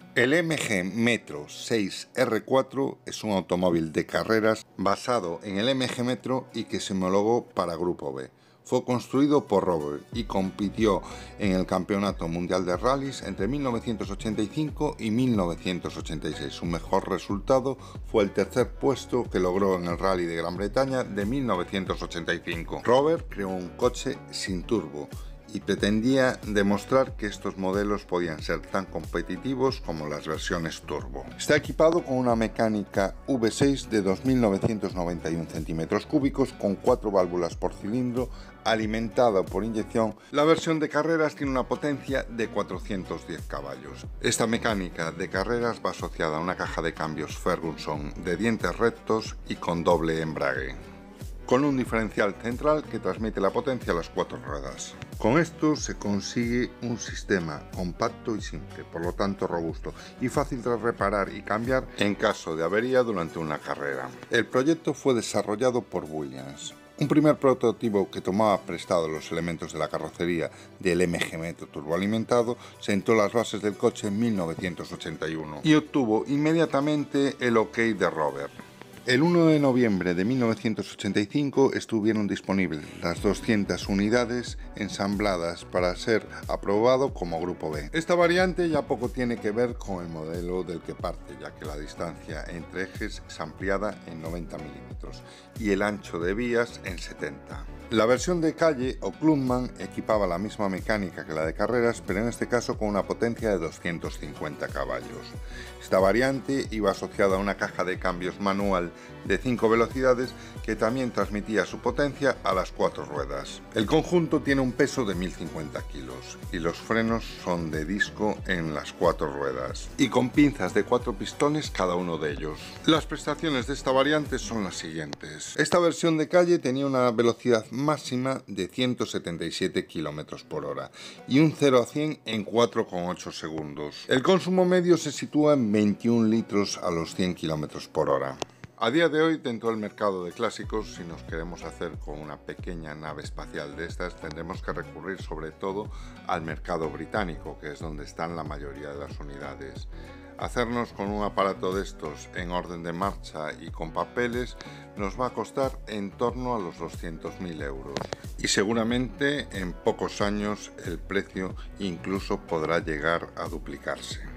El MG Metro 6R4 es un automóvil de carreras basado en el MG Metro y que se homologó para Grupo B. Fue construido por Rover y compitió en el Campeonato Mundial de Rallys entre 1985 y 1986. Su mejor resultado fue el tercer puesto que logró en el Rally de Gran Bretaña de 1985. Rover creó un coche sin turbo y pretendía demostrar que estos modelos podían ser tan competitivos como las versiones turbo. Está equipado con una mecánica V6 de 2.991 centímetros cúbicos con 4 válvulas por cilindro, alimentada por inyección. La versión de carreras tiene una potencia de 410 caballos. Esta mecánica de carreras va asociada a una caja de cambios Ferguson de dientes rectos y con doble embrague, con un diferencial central que transmite la potencia a las 4 ruedas. Con esto se consigue un sistema compacto y simple, por lo tanto robusto y fácil de reparar y cambiar en caso de avería durante una carrera. El proyecto fue desarrollado por Williams. Un primer prototipo que tomaba prestado los elementos de la carrocería del MG Metro turboalimentado sentó las bases del coche en 1981 y obtuvo inmediatamente el OK de Rover. El 1 de noviembre de 1985 estuvieron disponibles las 200 unidades ensambladas para ser aprobado como Grupo B. Esta variante ya poco tiene que ver con el modelo del que parte, ya que la distancia entre ejes es ampliada en 90 milímetros y el ancho de vías en 70. La versión de calle o Clubman equipaba la misma mecánica que la de carreras, pero en este caso con una potencia de 250 caballos. Esta variante iba asociada a una caja de cambios manual de 5 velocidades que también transmitía su potencia a las 4 ruedas. El conjunto tiene un peso de 1050 kilos y los frenos son de disco en las 4 ruedas y con pinzas de 4 pistones cada uno de ellos. Las prestaciones de esta variante son las siguientes. Esta versión de calle tenía una velocidad máxima de 177 km por hora y un 0 a 100 en 4,8 segundos. El consumo medio se sitúa en 21 litros a los 100 km por hora. A día de hoy, dentro del mercado de clásicos, si nos queremos hacer con una pequeña nave espacial de estas, tendremos que recurrir sobre todo al mercado británico, que es donde están la mayoría de las unidades. Hacernos con un aparato de estos en orden de marcha y con papeles nos va a costar en torno a los 200.000 euros y seguramente en pocos años el precio incluso podrá llegar a duplicarse.